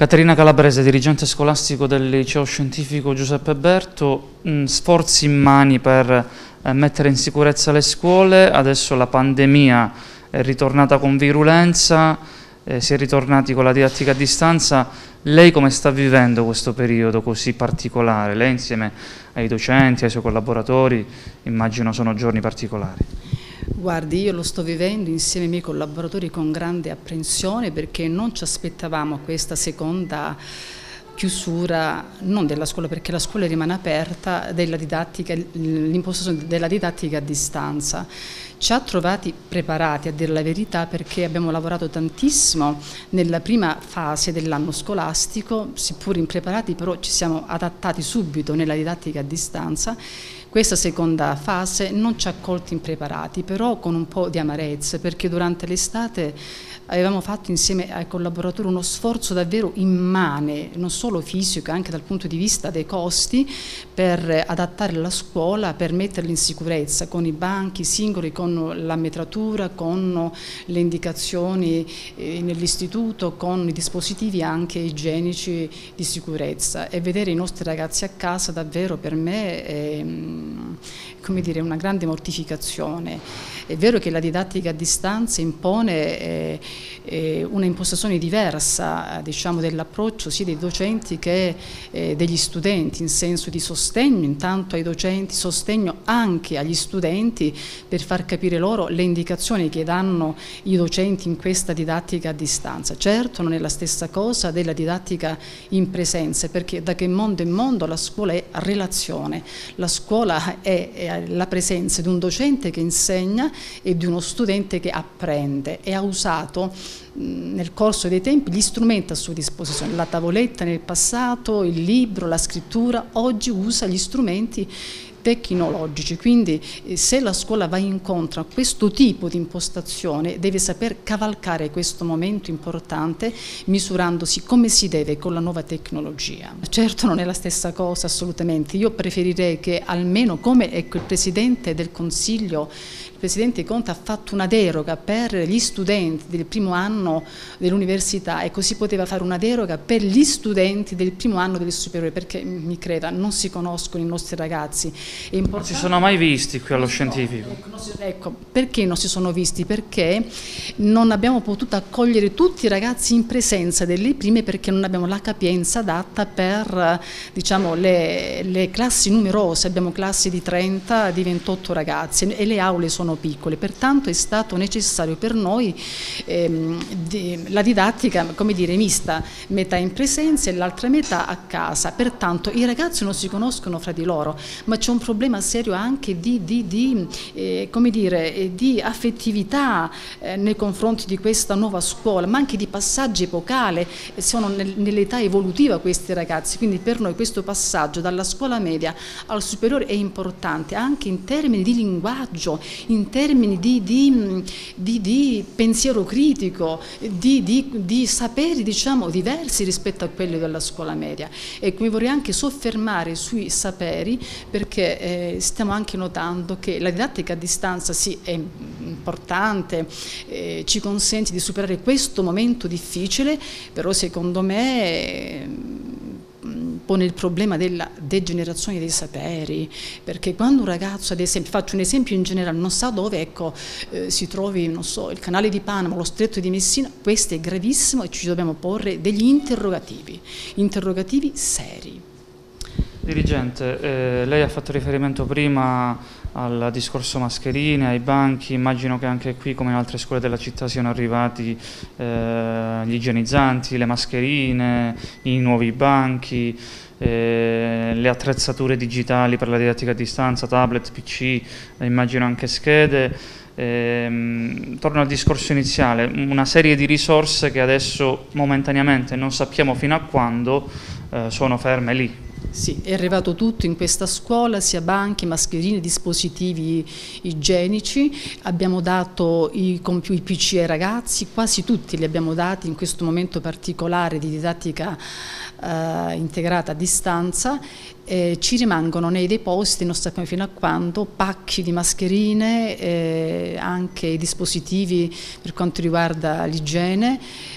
Caterina Calabrese, dirigente scolastico del liceo scientifico Giuseppe Berto, sforzi immani per mettere in sicurezza le scuole. Adesso la pandemia è ritornata con virulenza, si è ritornati con la didattica a distanza. Lei come sta vivendo questo periodo così particolare? Lei insieme ai docenti, ai suoi collaboratori, immagino sono giorni particolari. Guardi, io lo sto vivendo insieme ai miei collaboratori con grande apprensione, perché non ci aspettavamo questa seconda chiusura, non della scuola, perché la scuola rimane aperta, della didattica, l'impostazione della didattica a distanza. Ci ha trovati preparati, a dire la verità, perché abbiamo lavorato tantissimo nella prima fase dell'anno scolastico, seppur impreparati, però ci siamo adattati subito nella didattica a distanza. Questa seconda fase non ci ha colti impreparati, però con un po' di amarezza, perché durante l'estate avevamo fatto insieme ai collaboratori uno sforzo davvero immane, non solo fisico, anche dal punto di vista dei costi, per adattare la scuola, per metterla in sicurezza, con i banchi singoli, con la metratura, con le indicazioni nell'istituto, con i dispositivi anche igienici di sicurezza. E vedere i nostri ragazzi a casa davvero per me è, come dire, una grande mortificazione. È vero che la didattica a distanza impone una impostazione diversa, diciamo, dell'approccio sia dei docenti che degli studenti, in senso di sostegno intanto ai docenti, sostegno anche agli studenti per far capire loro le indicazioni che danno i docenti in questa didattica a distanza. Certo non è la stessa cosa della didattica in presenza, perché da che mondo in mondo la scuola è relazione, la scuola è la presenza di un docente che insegna e di uno studente che apprende, e ha usato nel corso dei tempi gli strumenti a sua disposizione, la tavoletta nel passato, il libro, la scrittura. Oggi usa gli strumenti tecnologici, quindi se la scuola va incontro a questo tipo di impostazione deve saper cavalcare questo momento importante misurandosi come si deve con la nuova tecnologia. Certo non è la stessa cosa, assolutamente. Io preferirei che almeno, come il Presidente del Consiglio, il Presidente Conte ha fatto una deroga per gli studenti del primo anno dell'università, e così poteva fare una deroga per gli studenti del primo anno delle superiori, perché mi creda, non si conoscono i nostri ragazzi. Non si sono mai visti qui allo scientifico. Ecco, perché non si sono visti? Perché non abbiamo potuto accogliere tutti i ragazzi in presenza delle prime, perché non abbiamo la capienza adatta per, diciamo, le classi numerose. Abbiamo classi di 30, di 28 ragazzi e le aule sono piccole, pertanto è stato necessario per noi la didattica, come dire, mista, metà in presenza e l'altra metà a casa. Pertanto i ragazzi non si conoscono fra di loro, ma c'è un problema serio anche come dire, di affettività nei confronti di questa nuova scuola, ma anche di passaggio epocale. Sono nell'età evolutiva questi ragazzi, quindi per noi questo passaggio dalla scuola media al superiore è importante anche in termini di linguaggio, in termini di pensiero critico, di saperi, diciamo, diversi rispetto a quelli della scuola media. E mi vorrei anche soffermare sui saperi, perché stiamo anche notando che la didattica a distanza sì è importante, ci consente di superare questo momento difficile, però secondo me pone il problema della degenerazione dei saperi, perché quando un ragazzo, ad esempio, faccio un esempio in generale, non sa dove, ecco, si trovi, non so, il canale di Panama, lo stretto di Messina, questo è gravissimo e ci dobbiamo porre degli interrogativi seri. Dirigente, lei ha fatto riferimento prima al discorso mascherine, ai banchi. Immagino che anche qui, come in altre scuole della città, siano arrivati gli igienizzanti, le mascherine, i nuovi banchi, le attrezzature digitali per la didattica a distanza, tablet, PC, immagino anche schede. Torno al discorso iniziale, una serie di risorse che adesso momentaneamente non sappiamo fino a quando sono ferme lì. Sì, è arrivato tutto in questa scuola, sia banchi, mascherine, dispositivi igienici. Abbiamo dato i PC ai ragazzi, quasi tutti li abbiamo dati in questo momento particolare di didattica integrata a distanza, ci rimangono nei depositi, non sappiamo fino a quando, pacchi di mascherine, anche dispositivi per quanto riguarda l'igiene,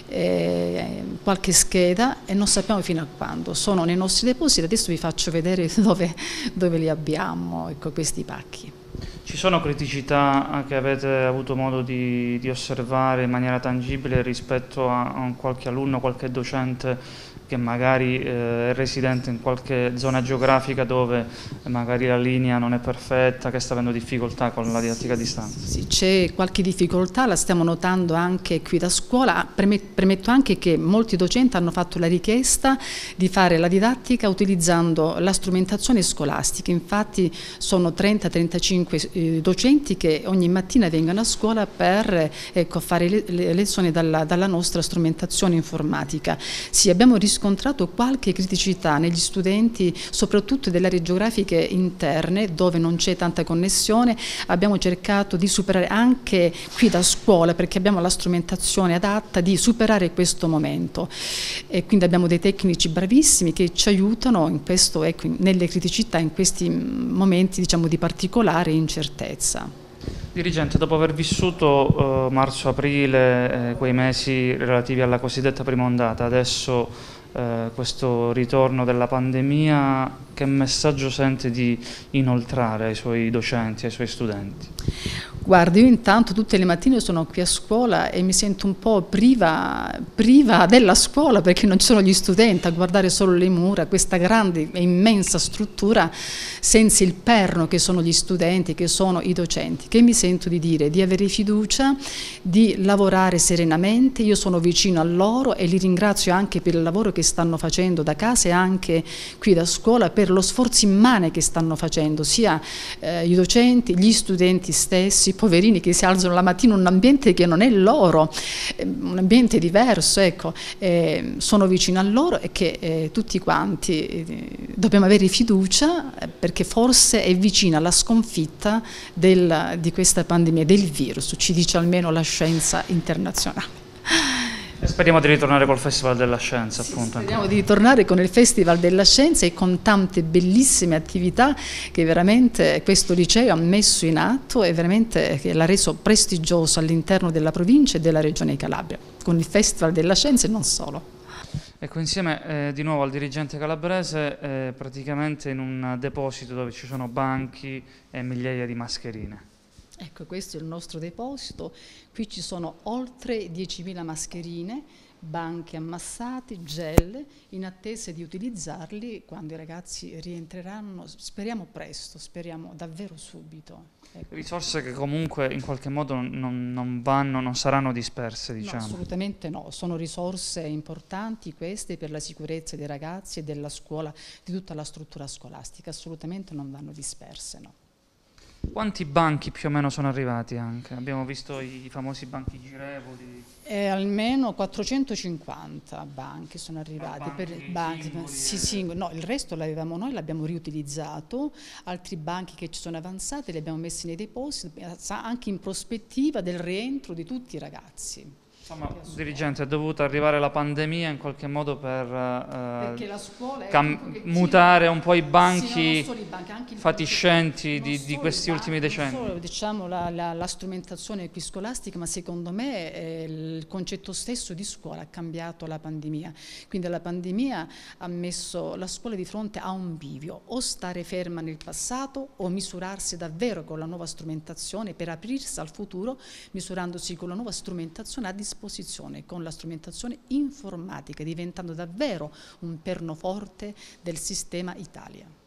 qualche scheda, e non sappiamo fino a quando. Sono nei nostri depositi, adesso vi faccio vedere dove li abbiamo, ecco, questi pacchi. Ci sono criticità che avete avuto modo di osservare in maniera tangibile rispetto a qualche alunno, qualche docente che magari è residente in qualche zona geografica dove magari la linea non è perfetta, che sta avendo difficoltà con la didattica a distanza? Sì, c'è qualche difficoltà, la stiamo notando anche qui da scuola. Premetto anche che molti docenti hanno fatto la richiesta di fare la didattica utilizzando la strumentazione scolastica. Infatti sono 30-35 docenti che ogni mattina vengono a scuola per fare le lezioni dalla nostra strumentazione informatica. Sì, abbiamo riscontrato qualche criticità negli studenti, soprattutto delle aree geografiche interne dove non c'è tanta connessione. Abbiamo cercato di superare anche qui da scuola, perché abbiamo la strumentazione adatta, di superare questo momento, e quindi abbiamo dei tecnici bravissimi che ci aiutano in questo, ecco, nelle criticità, in questi momenti, diciamo, di particolare incertezza. Dirigente, dopo aver vissuto marzo-aprile, quei mesi relativi alla cosiddetta prima ondata, adesso questo ritorno della pandemia, che messaggio sente di inoltrare ai suoi docenti, ai suoi studenti? Guardi, io intanto tutte le mattine sono qui a scuola e mi sento un po' priva della scuola, perché non ci sono gli studenti, a guardare solo le mura, questa grande e immensa struttura senza il perno che sono gli studenti, che sono i docenti. Che mi sento di dire? Di avere fiducia, di lavorare serenamente. Io sono vicino a loro e li ringrazio anche per il lavoro che stanno facendo da casa e anche qui da scuola, per lo sforzo immane che stanno facendo, sia i docenti, gli studenti stessi, poverini che si alzano la mattina in un ambiente che non è loro, un ambiente diverso, ecco. Sono vicino a loro e che tutti quanti dobbiamo avere fiducia, perché forse è vicina la sconfitta di questa pandemia, del virus, ci dice almeno la scienza internazionale. Speriamo di ritornare col Festival della Scienza, sì, appunto. Speriamo di ritornare con il Festival della Scienza e con tante bellissime attività che veramente questo liceo ha messo in atto e veramente che l'ha reso prestigioso all'interno della provincia e della regione Calabria, con il Festival della Scienza e non solo. Ecco, insieme di nuovo al dirigente calabrese, praticamente in un deposito dove ci sono banchi e migliaia di mascherine. Ecco, questo è il nostro deposito, qui ci sono oltre 10.000 mascherine, banchi ammassati, gel, in attesa di utilizzarli quando i ragazzi rientreranno, speriamo presto, speriamo davvero subito. Ecco. Risorse che comunque in qualche modo non saranno disperse, diciamo. No, assolutamente no, sono risorse importanti queste per la sicurezza dei ragazzi e della scuola, di tutta la struttura scolastica, assolutamente non vanno disperse, no. Quanti banchi più o meno sono arrivati anche? Abbiamo visto i famosi banchi girevoli. Almeno 450 banchi sono arrivati. Singoli, no, il resto l'avevamo noi, l'abbiamo riutilizzato, altri banchi che ci sono avanzati li abbiamo messi nei depositi, anche in prospettiva del rientro di tutti i ragazzi. Insomma, dirigente, è dovuta arrivare la pandemia in qualche modo per mutare un po' i banchi, sì, no, i banchi anche fatiscenti di questi ultimi decenni. Non solo, diciamo, la strumentazione qui scolastica, ma secondo me il concetto stesso di scuola ha cambiato la pandemia. Quindi la pandemia ha messo la scuola di fronte a un bivio, o stare ferma nel passato o misurarsi davvero con la nuova strumentazione per aprirsi al futuro, misurandosi con la nuova strumentazione a disposizione, con la strumentazione informatica, diventando davvero un perno forte del sistema Italia.